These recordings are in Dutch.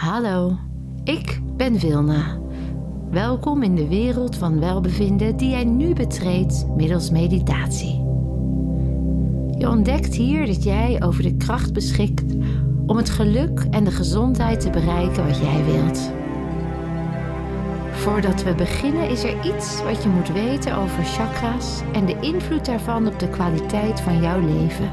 Hallo, ik ben Wilna. Welkom in de wereld van welbevinden die jij nu betreedt middels meditatie. Je ontdekt hier dat jij over de kracht beschikt om het geluk en de gezondheid te bereiken wat jij wilt. Voordat we beginnen is er iets wat je moet weten over chakra's en de invloed daarvan op de kwaliteit van jouw leven.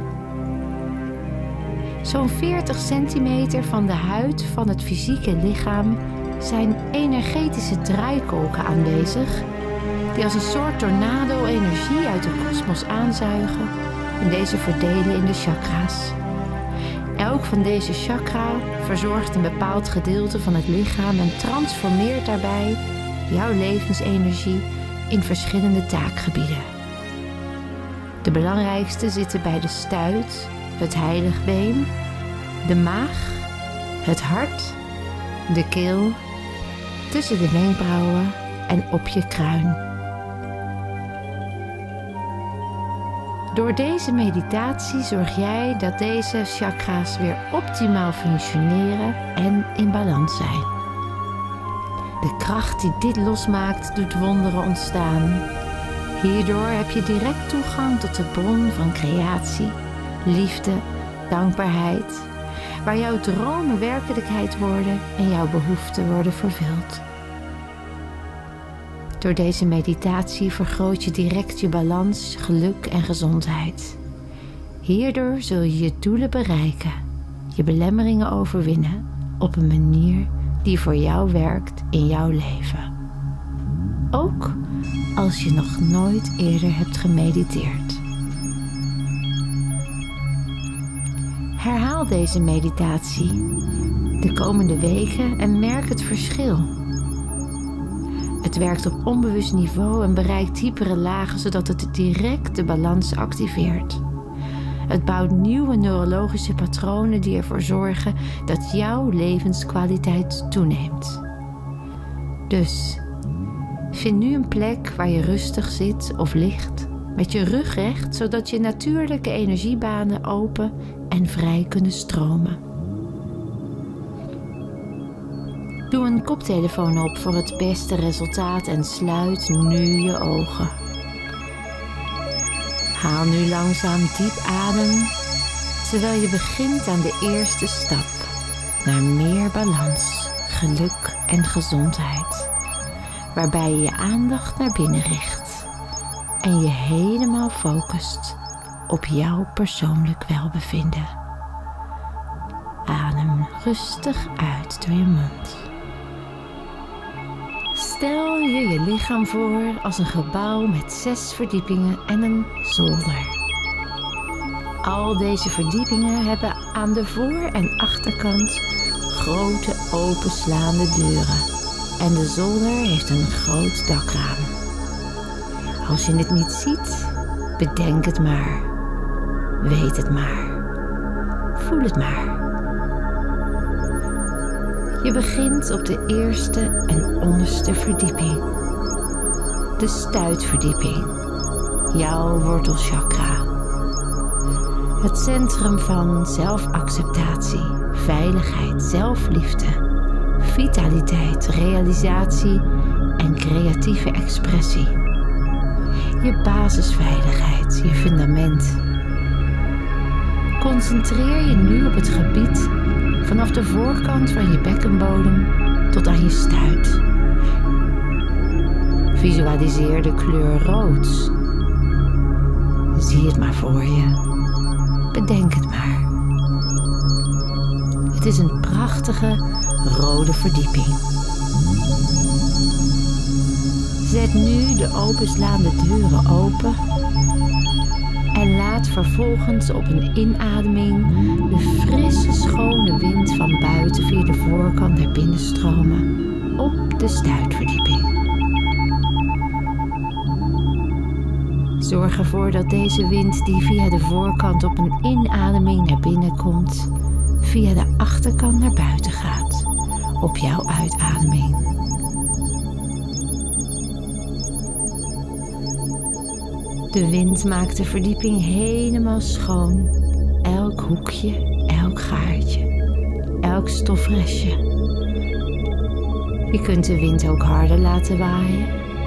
Zo'n 40 centimeter van de huid van het fysieke lichaam zijn energetische draaikolken aanwezig die als een soort tornado energie uit de kosmos aanzuigen en deze verdelen in de chakra's. Elk van deze chakra verzorgt een bepaald gedeelte van het lichaam en transformeert daarbij jouw levensenergie in verschillende taakgebieden. De belangrijkste zitten bij de stuit, het heiligbeen, de maag, het hart, de keel, tussen de wenkbrauwen en op je kruin. Door deze meditatie zorg jij dat deze chakra's weer optimaal functioneren en in balans zijn. De kracht die dit losmaakt doet wonderen ontstaan. Hierdoor heb je direct toegang tot de bron van creatie, liefde, dankbaarheid, waar jouw dromen werkelijkheid worden en jouw behoeften worden vervuld. Door deze meditatie vergroot je direct je balans, geluk en gezondheid. Hierdoor zul je je doelen bereiken, je belemmeringen overwinnen op een manier die voor jou werkt in jouw leven. Ook als je nog nooit eerder hebt gemediteerd. Herhaal deze meditatie de komende weken en merk het verschil. Het werkt op onbewust niveau en bereikt diepere lagen zodat het direct de balans activeert. Het bouwt nieuwe neurologische patronen die ervoor zorgen dat jouw levenskwaliteit toeneemt. Dus vind nu een plek waar je rustig zit of ligt, met je rug recht, zodat je natuurlijke energiebanen open en vrij kunnen stromen. Doe een koptelefoon op voor het beste resultaat en sluit nu je ogen. Haal nu langzaam diep adem, terwijl je begint aan de eerste stap naar meer balans, geluk en gezondheid, waarbij je je aandacht naar binnen richt en je helemaal focust op jouw persoonlijk welbevinden. Adem rustig uit door je mond. Stel je lichaam voor als een gebouw met 6 verdiepingen en een zolder. Al deze verdiepingen hebben aan de voor- en achterkant grote openslaande deuren en de zolder heeft een groot dakraam. Als je het niet ziet, bedenk het maar. Weet het maar. Voel het maar. Je begint op de eerste en onderste verdieping. De stuitverdieping. Jouw wortelchakra. Het centrum van zelfacceptatie, veiligheid, zelfliefde, vitaliteit, realisatie en creatieve expressie. Je basisveiligheid, je fundament. Concentreer je nu op het gebied vanaf de voorkant van je bekkenbodem tot aan je stuit. Visualiseer de kleur rood. Zie het maar voor je. Bedenk het maar. Het is een prachtige rode verdieping. Zet nu de openslaande deuren open en laat vervolgens op een inademing de frisse, schone wind van buiten via de voorkant naar binnen stromen op de stuitverdieping. Zorg ervoor dat deze wind die via de voorkant op een inademing naar binnen komt, via de achterkant naar buiten gaat op jouw uitademing. De wind maakt de verdieping helemaal schoon. Elk hoekje, elk gaatje. elk stofrestje. Je kunt de wind ook harder laten waaien.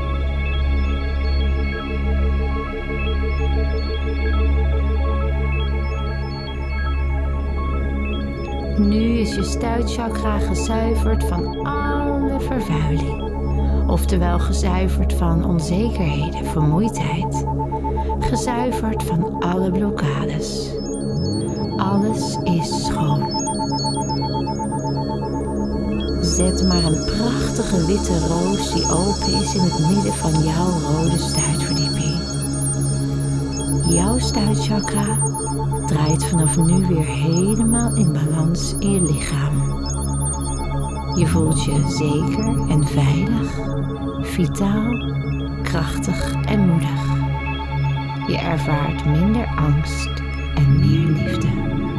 Nu is je stuitchakra gezuiverd van alle vervuiling. Oftewel gezuiverd van onzekerheden, vermoeidheid. Gezuiverd van alle blokkades. Alles is schoon. Zet maar een prachtige witte roos die open is in het midden van jouw rode stuitverdieping. Jouw stuitchakra draait vanaf nu weer helemaal in balans in je lichaam. Je voelt je zeker en veilig, vitaal, krachtig en moedig. Je ervaart minder angst en meer liefde.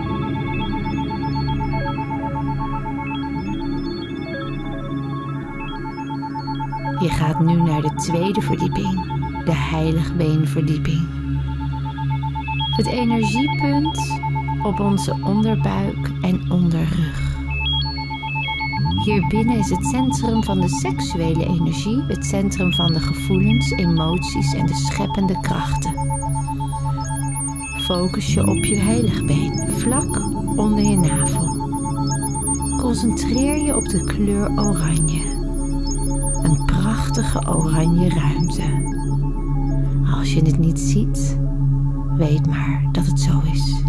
Je gaat nu naar de tweede verdieping, de heiligbeenverdieping. Het energiepunt op onze onderbuik en onderrug. Hierbinnen is het centrum van de seksuele energie, het centrum van de gevoelens, emoties en de scheppende krachten. Focus je op je heiligbeen, vlak onder je navel. Concentreer je op de kleur oranje. Een prachtige oranje ruimte. Als je het niet ziet, weet maar dat het zo is.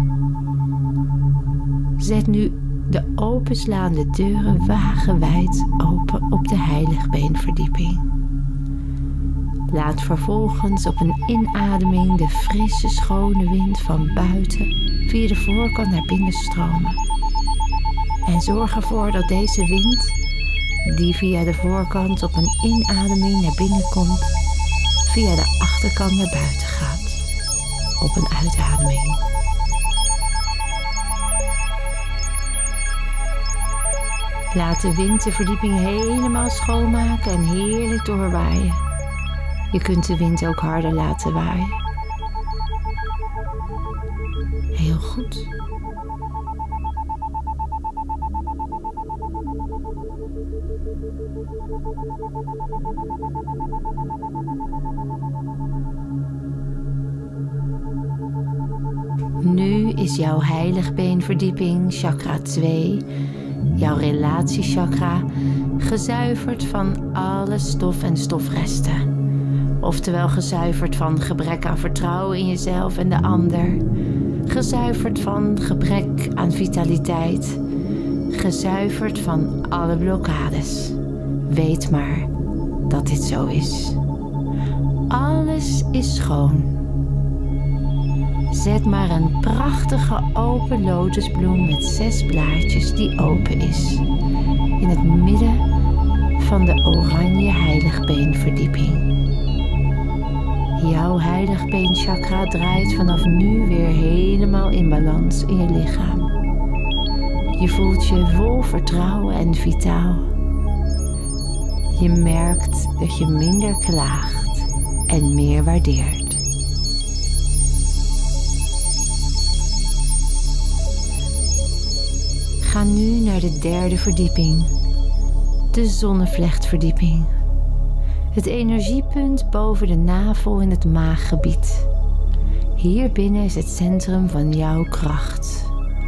Zet nu de openslaande deuren wagenwijd open op de heiligbeenverdieping. Laat vervolgens op een inademing de frisse, schone wind van buiten via de voorkant naar binnen stromen. En zorg ervoor dat deze wind, die via de voorkant op een inademing naar binnen komt, via de achterkant naar buiten gaat, op een uitademing. Laat de wind de verdieping helemaal schoonmaken en heerlijk doorwaaien. Je kunt de wind ook harder laten waaien. Heel goed. Nu is jouw heiligbeenverdieping, chakra 2, jouw relatiechakra, gezuiverd van alle stof en stofresten. Oftewel gezuiverd van gebrek aan vertrouwen in jezelf en de ander. Gezuiverd van gebrek aan vitaliteit. Gezuiverd van alle blokkades. Weet maar dat dit zo is. Alles is schoon. Zet maar een prachtige open lotusbloem met 6 blaadjes die open is. In het midden van de oranje heiligbeenverdieping. Jouw heiligbeenchakra draait vanaf nu weer helemaal in balans in je lichaam. Je voelt je vol vertrouwen en vitaal. Je merkt dat je minder klaagt en meer waardeert. Ga nu naar de derde verdieping, de zonnevlechtverdieping. Het energiepunt boven de navel in het maaggebied. Hier binnen is het centrum van jouw kracht.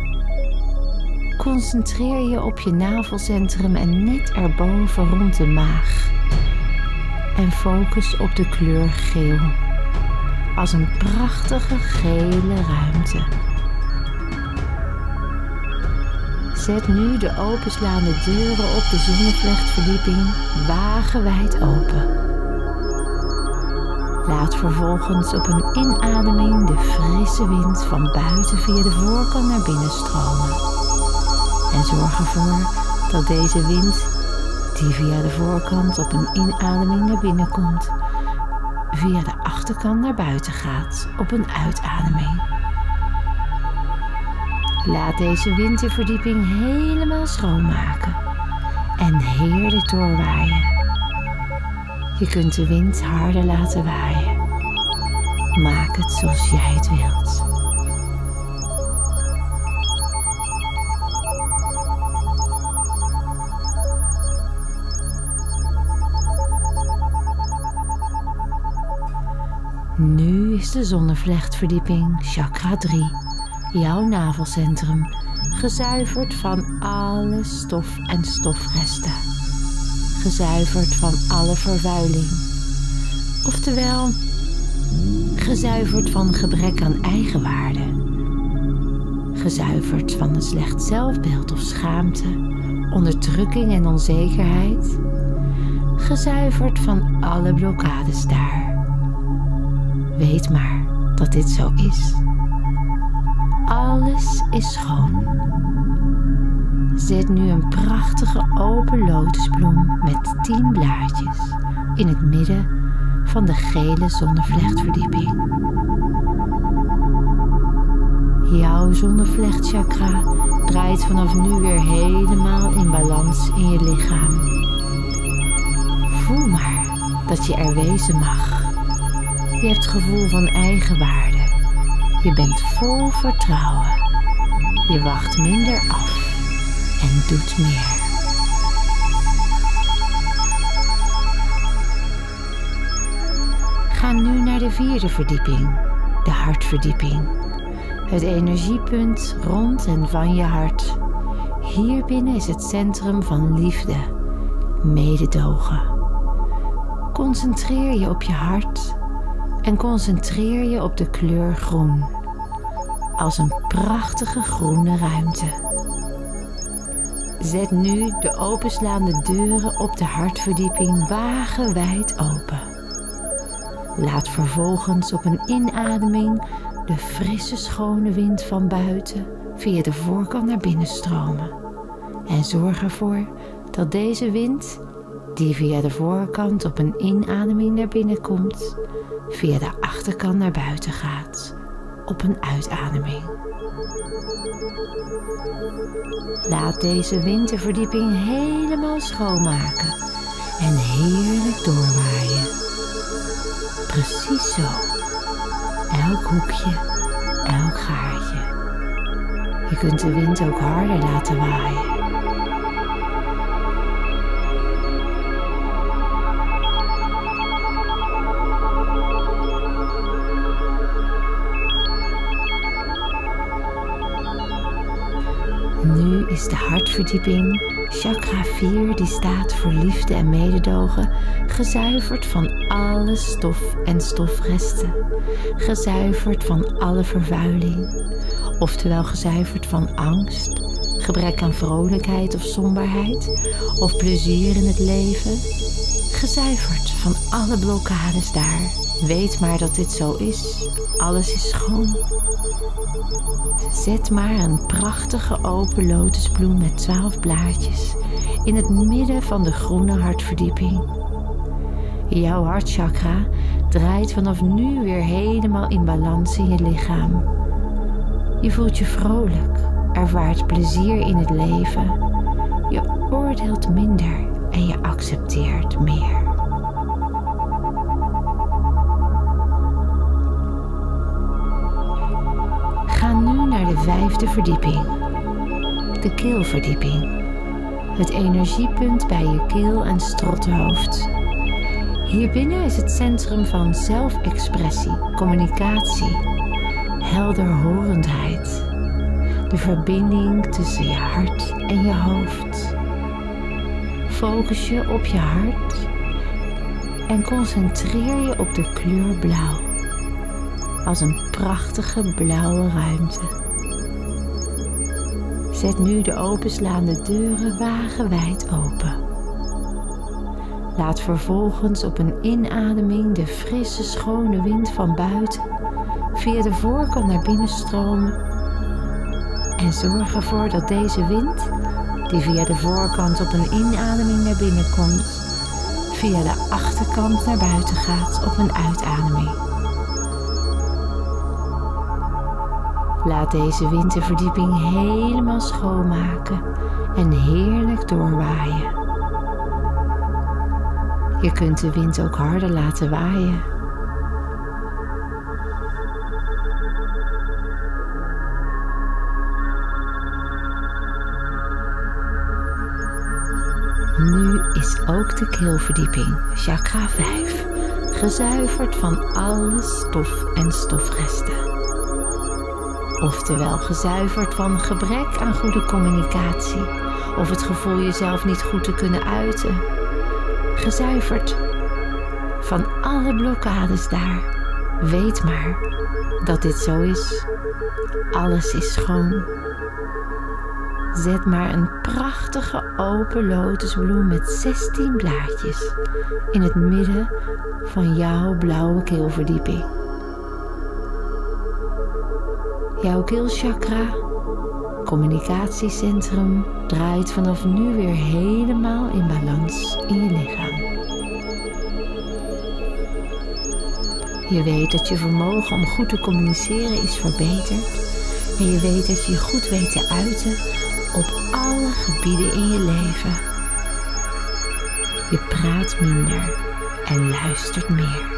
Concentreer je op je navelcentrum en net erboven rond de maag. En focus op de kleur geel. Als een prachtige gele ruimte. Zet nu de openslaande deuren op de zonnevlechtverdieping wagenwijd open. Laat vervolgens op een inademing de frisse wind van buiten via de voorkant naar binnen stromen. En zorg ervoor dat deze wind, die via de voorkant op een inademing naar binnen komt, via de achterkant naar buiten gaat op een uitademing. Laat deze wind de verdieping helemaal schoonmaken en heerlijk doorwaaien. Je kunt de wind harder laten waaien. Maak het zoals jij het wilt. Nu is de zonnevlechtverdieping, chakra 3, jouw navelcentrum, gezuiverd van alle stof en stofresten. Gezuiverd van alle vervuiling. Oftewel, gezuiverd van gebrek aan eigenwaarde. Gezuiverd van een slecht zelfbeeld of schaamte, onderdrukking en onzekerheid. Gezuiverd van alle blokkades daar. Weet maar dat dit zo is. Alles is schoon. Zet nu een prachtige open lotusbloem met 10 blaadjes in het midden van de gele zonnevlechtverdieping. Jouw zonnevlechtchakra draait vanaf nu weer helemaal in balans in je lichaam. Voel maar dat je er wezen mag. Je hebt gevoel van eigenwaarde. Je bent vol vertrouwen. Je wacht minder af en doet meer. Ga nu naar de 4e verdieping, de hartverdieping. Het energiepunt rond en van je hart. Hier binnen is het centrum van liefde, mededogen. Concentreer je op je hart en concentreer je op de kleur groen. Als een prachtige groene ruimte. Zet nu de openslaande deuren op de hartverdieping wagenwijd open. Laat vervolgens op een inademing de frisse schone wind van buiten via de voorkant naar binnen stromen. En zorg ervoor dat deze wind, die via de voorkant op een inademing naar binnen komt, via de achterkant naar buiten gaat, op een uitademing. Laat deze winterverdieping helemaal schoonmaken en heerlijk doorwaaien. Precies zo. Elk hoekje, elk gaatje. Je kunt de wind ook harder laten waaien. Nu is de hartverdieping, chakra 4, die staat voor liefde en mededogen, gezuiverd van alle stof en stofresten. Gezuiverd van alle vervuiling. Oftewel gezuiverd van angst, gebrek aan vrolijkheid of somberheid, of plezier in het leven. Gezuiverd van alle blokkades daar. Weet maar dat dit zo is. Alles is schoon. Zet maar een prachtige open lotusbloem met 12 blaadjes in het midden van de groene hartverdieping. Jouw hartchakra draait vanaf nu weer helemaal in balans in je lichaam. Je voelt je vrolijk, ervaart plezier in het leven. Je oordeelt minder en je accepteert meer. Ga nu naar de 5e verdieping, de keelverdieping. Het energiepunt bij je keel en strottenhoofd. Hierbinnen is het centrum van zelfexpressie, communicatie, helderhorendheid. De verbinding tussen je hart en je hoofd. Focus je op je hart en concentreer je op de kleur blauw. Als een prachtige blauwe ruimte. Zet nu de openslaande deuren wagenwijd open. Laat vervolgens op een inademing de frisse schone wind van buiten via de voorkant naar binnen stromen. En zorg ervoor dat deze wind, die via de voorkant op een inademing naar binnen komt, via de achterkant naar buiten gaat op een uitademing. Laat deze winterverdieping helemaal schoonmaken en heerlijk doorwaaien. Je kunt de wind ook harder laten waaien. Nu is ook de keelverdieping, chakra 5, gezuiverd van alle stof en stofresten. Oftewel gezuiverd van gebrek aan goede communicatie of het gevoel jezelf niet goed te kunnen uiten. Gezuiverd van alle blokkades daar. Weet maar dat dit zo is. Alles is schoon. Zet maar een prachtige open lotusbloem met 16 blaadjes in het midden van jouw blauwe keelverdieping. Jouw keelchakra, communicatiecentrum, draait vanaf nu weer helemaal in balans in je lichaam. Je weet dat je vermogen om goed te communiceren is verbeterd en je weet dat je je goed weet te uiten op alle gebieden in je leven. Je praat minder en luistert meer.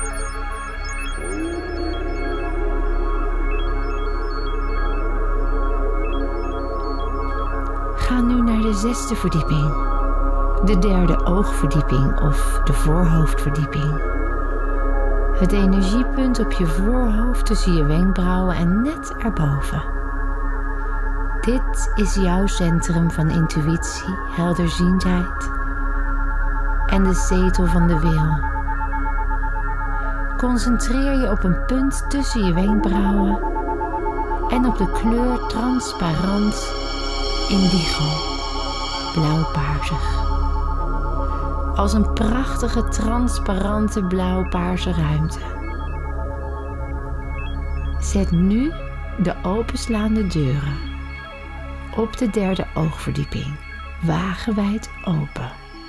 Ga nu naar de 6e verdieping, de 3e oogverdieping of de voorhoofdverdieping. Het energiepunt op je voorhoofd tussen je wenkbrauwen en net erboven. Dit is jouw centrum van intuïtie, helderziendheid en de zetel van de wil. Concentreer je op een punt tussen je wenkbrauwen en op de kleur transparant indigo, blauwpaarsig. Als een prachtige transparante blauwpaarse ruimte. Zet nu de openslaande deuren op de 3e oogverdieping wagenwijd open.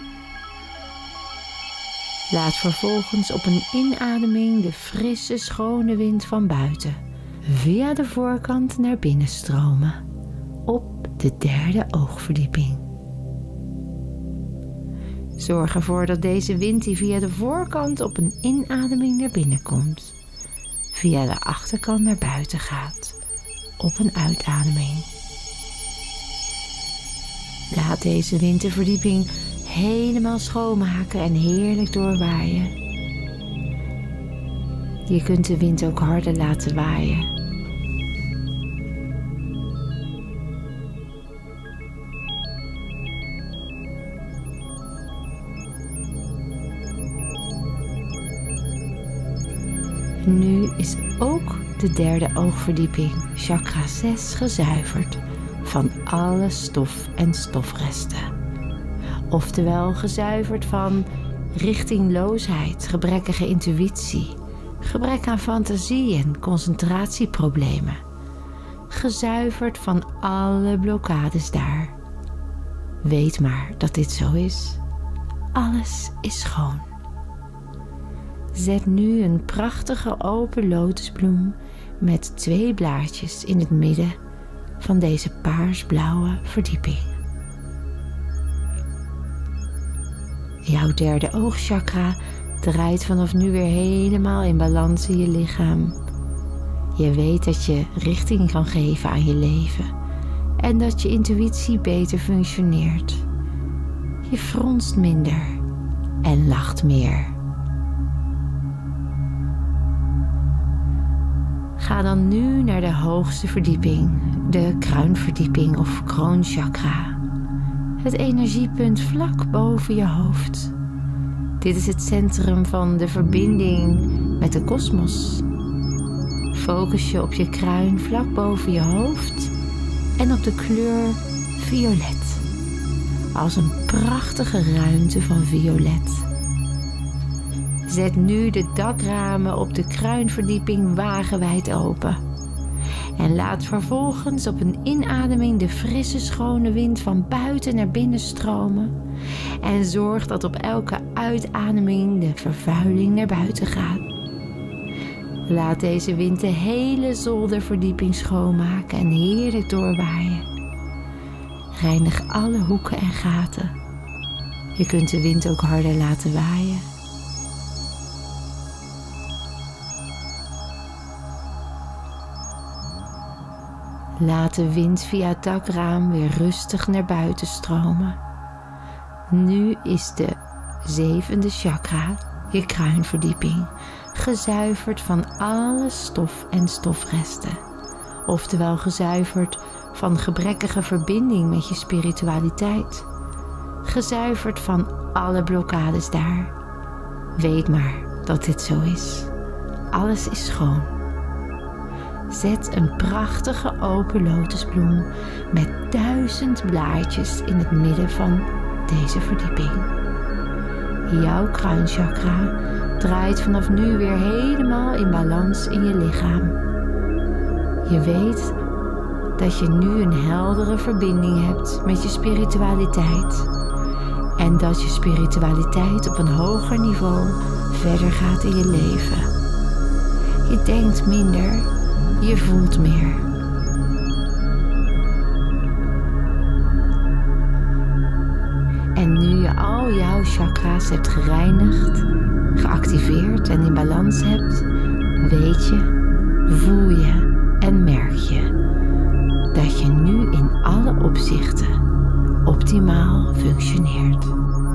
Laat vervolgens op een inademing de frisse, schone wind van buiten via de voorkant naar binnen stromen op de 3e oogverdieping. Zorg ervoor dat deze wind die via de voorkant op een inademing naar binnen komt, via de achterkant naar buiten gaat op een uitademing. Laat deze wind de verdieping helemaal schoonmaken en heerlijk doorwaaien. Je kunt de wind ook harder laten waaien. Nu is ook de 3e oogverdieping, chakra 6, gezuiverd van alle stof en stofresten. Oftewel gezuiverd van richtingloosheid, gebrekkige intuïtie, gebrek aan fantasie en concentratieproblemen. Gezuiverd van alle blokkades daar. Weet maar dat dit zo is. Alles is schoon. Zet nu een prachtige open lotusbloem met 2 blaadjes in het midden van deze paarsblauwe verdieping. Jouw 3e oogchakra draait vanaf nu weer helemaal in balans in je lichaam. Je weet dat je richting kan geven aan je leven en dat je intuïtie beter functioneert. Je fronst minder en lacht meer. Ga dan nu naar de hoogste verdieping, de kruinverdieping of kroonchakra. Het energiepunt vlak boven je hoofd. Dit is het centrum van de verbinding met de kosmos. Focus je op je kruin vlak boven je hoofd en op de kleur violet. Als een prachtige ruimte van violet. Zet nu de dakramen op de kruinverdieping wagenwijd open. En laat vervolgens op een inademing de frisse, schone wind van buiten naar binnen stromen. En zorg dat op elke uitademing de vervuiling naar buiten gaat. Laat deze wind de hele zolderverdieping schoonmaken en heerlijk doorwaaien. Reinig alle hoeken en gaten. Je kunt de wind ook harder laten waaien. Laat de wind via het dakraam weer rustig naar buiten stromen. Nu is de 7e chakra, je kruinverdieping, gezuiverd van alle stof en stofresten. Oftewel gezuiverd van gebrekkige verbinding met je spiritualiteit. Gezuiverd van alle blokkades daar. Weet maar dat dit zo is. Alles is schoon. Zet een prachtige open lotusbloem met 1000 blaadjes in het midden van deze verdieping. Jouw kruinchakra draait vanaf nu weer helemaal in balans in je lichaam. Je weet dat je nu een heldere verbinding hebt met je spiritualiteit. En dat je spiritualiteit op een hoger niveau verder gaat in je leven. Je denkt minder, je voelt meer. En nu je al jouw chakra's hebt gereinigd, geactiveerd en in balans hebt, weet je, voel je en merk je dat je nu in alle opzichten optimaal functioneert.